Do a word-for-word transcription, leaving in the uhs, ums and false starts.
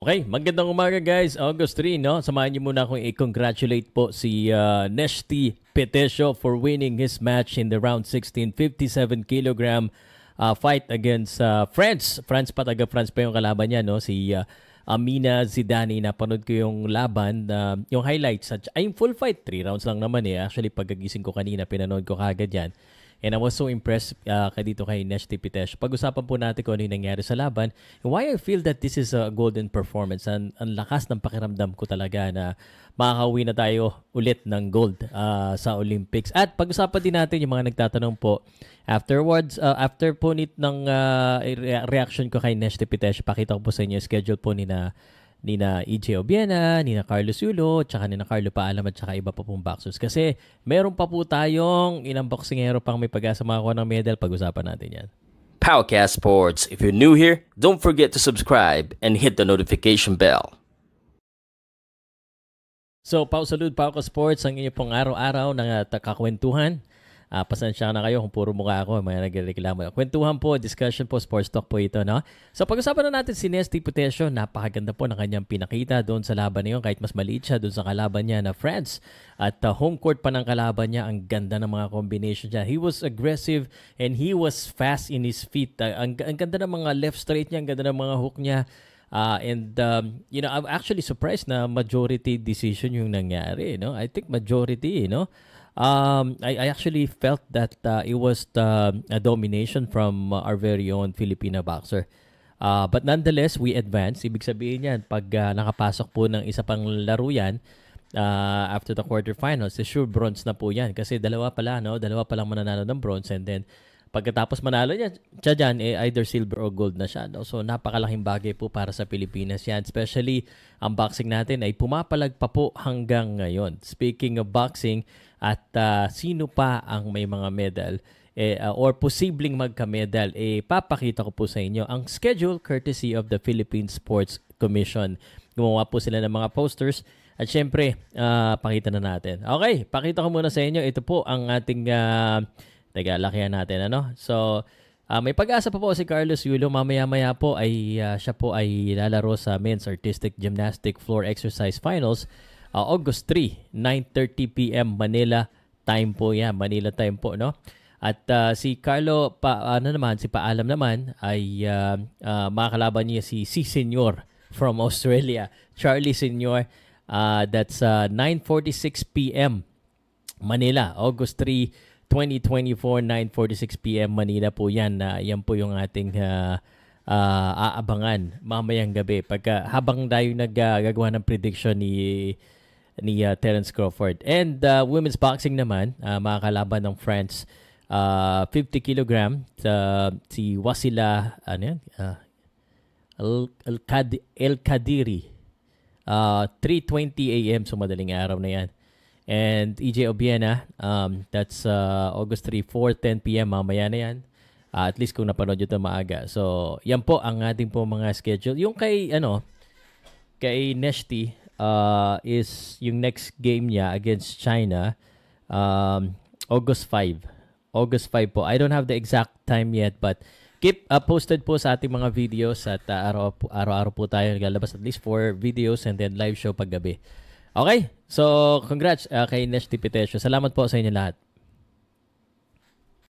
Okay, magandang umaga guys. August third, no? Samahan niyo muna akong i-congratulate po si uh, Neshty Petesio for winning his match in the round sixteen, fifty-seven kilogram uh, fight against uh, France. France pa, taga-France pa yung kalaban niya, no? Si uh, Amina Zidane. Napanood ko yung laban, uh, yung highlights. At, ay, yung full fight, three rounds lang naman eh. Actually, pagkagising ko kanina, pinanood ko kagad yan. And I was so impressed uh, ka dito kay Neshty Petesio. Pag-usapan po natin kung ano yung nangyari sa laban. And why I feel that this is a golden performance. Ang, ang lakas ng pakiramdam ko talaga na makakauwi na tayo ulit ng gold uh, sa Olympics. At pag-usapan din natin yung mga nagtatanong po. Afterwards, uh, after po nit ng uh, reaction ko kay Neshty Petesio, pakita ko po sa inyo yung schedule po ni na ni na E J Obiena, ni na Carlos Yulo, tsaka ni na Carlo Paalam at tsaka iba pa pong boxers. Kasi meron pa po tayong ilang boxingero pang may pag-asa makakuha ng medal. Pag-usapan natin yan. Powercast Sports. If you're new here, don't forget to subscribe and hit the notification bell. So, Pau Salud, Powercast Sports, ang inyo pong araw-araw na uh, kakwentuhan. Uh, pasensya na kayo kung puro mukha ako, may nagreklamo. Kwentuhan po, discussion po, sports talk po ito, no? So pag-usapan na natin si Neshty Petesio, napakaganda po ng kanyang pinakita doon sa laban na yun, kahit mas maliit siya doon sa kalaban niya na France. At uh, home court pa ng kalaban niya, ang ganda ng mga combination niya. He was aggressive and he was fast in his feet. Uh, ang, ang ganda ng mga left straight niya, ang ganda ng mga hook niya. Uh, and, um, you know, I'm actually surprised na majority decision yung nangyari, no? I think majority, you know? Um, I, I actually felt that uh, it was the, a domination from uh, our very own Filipino boxer. Uh, but nonetheless, we advanced. Ibig sabihin yan, pag uh, nakapasok po ng isa pang laro yan, uh, after the quarterfinals, sure bronze na po yan. Kasi dalawa pala, no? Dalawa palang mananalo ng bronze. And then, pagkatapos manalo niya, siya dyan, eh, either silver or gold na siya. No? So, napakalaking bagay po para sa Pilipinas yan. Especially, ang boxing natin ay pumapalag pa po hanggang ngayon. Speaking of boxing, at uh, sino pa ang may mga medal eh, uh, or posibleng magka-medal, eh, papakita ko po sa inyo ang schedule courtesy of the Philippine Sports Commission. Gumawa po sila ng mga posters at syempre, uh, pakita na natin. Okay, pakita ko muna sa inyo. Ito po ang ating, uh, taga, lakihan natin. Ano? So, uh, may pag-asa pa po si Carlos Yulo. Mamaya-maya po ay uh, siya po ay lalaro sa Men's Artistic Gymnastic Floor Exercise Finals. Uh, August third, nine thirty p.m. Manila time po yan. Manila time po, no? At uh, si Carlo, pa, ano naman, si Paalam naman, ay uh, uh, makakalaban niya si C. Senor from Australia. Charlie Senor, uh, that's uh, nine forty-six p.m. Manila. August third, twenty twenty-four, nine forty-six p.m. Manila po yan. Uh, yan po yung ating uh, uh, aabangan mamayang gabi. Pagka, habang tayo naggagawa uh, ng prediction ni ni uh, Terence Crawford. And uh, women's boxing naman, uh, mga kalaban ng France, uh, fifty kilogram, uh, si Wasila, ano yan? Uh, El, El Kadiri, uh, three twenty a.m. so madaling araw na yan. And E J Obiena, um, that's uh, August third, four ten p.m. mamaya na yan. Uh, at least kung napanood nyo ito maaga. So, yan po ang ating po mga schedule. Yung kay, ano, kay Neshty, Uh, is yung next game niya against China, um, August fifth. August fifth po. I don't have the exact time yet, but keep uh, posted po sa ating mga videos at uh, araw, araw-araw po tayo naglalabas at least four videos and then live show paggabi. Okay? So, congrats uh, kay Neshty Petesio. Salamat po sa inyo lahat.